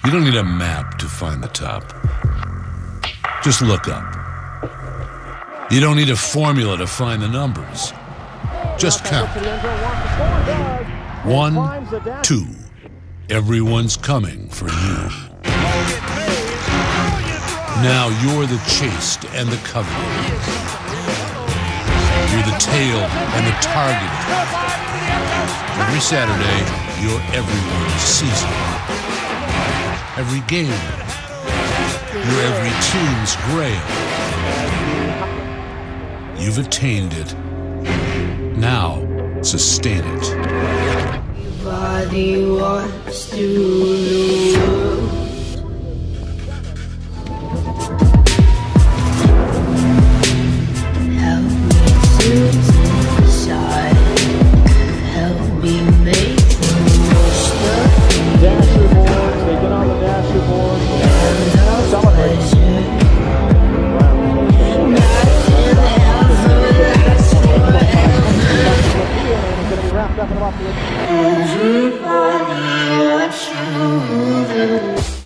You don't need a map to find the top. Just look up. You don't need a formula to find the numbers. Just count. 1, 2. Everyone's coming for you. Now you're the chased and the coveted. You're the tail and the target. Every Saturday, you're everyone's season. Every game, you're every team's grail. You've attained it. Now, sustain it. Everybody wants to rule the world. Help me to decide. Help me make the most of it. Dasher boards, they get on the dasher board. Pleasure. Nothing ever lasts forever. Everybody wants to rule the world.